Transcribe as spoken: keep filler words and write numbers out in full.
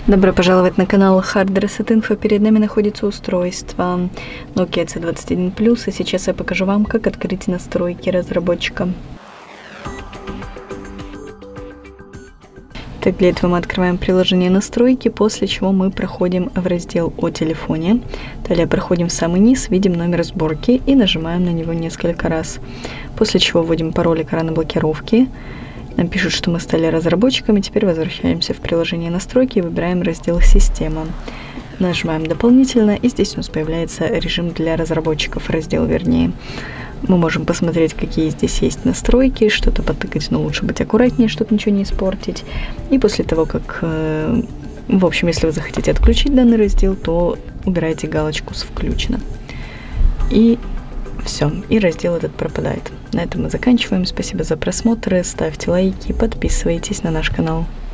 Добро пожаловать на канал Hard Reset Info. Перед нами находится устройство Nokia си двадцать один плюс, и сейчас я покажу вам, как открыть настройки разработчика. Так, для этого мы открываем приложение настройки, после чего мы проходим в раздел о телефоне. Далее проходим в самый низ, видим номер сборки и нажимаем на него несколько раз. После чего вводим пароль экрана блокировки. Нам пишут, что мы стали разработчиками. Теперь возвращаемся в приложение настройки и выбираем раздел «Система». Нажимаем «Дополнительно», и здесь у нас появляется режим для разработчиков, раздел вернее. Мы можем посмотреть, какие здесь есть настройки, что-то потыкать, но лучше быть аккуратнее, чтобы ничего не испортить. И после того, как, в общем, если вы захотите отключить данный раздел, то убираете галочку с «Включено». И все, и раздел этот пропадает. На этом мы заканчиваем. Спасибо за просмотр, ставьте лайки, подписывайтесь на наш канал.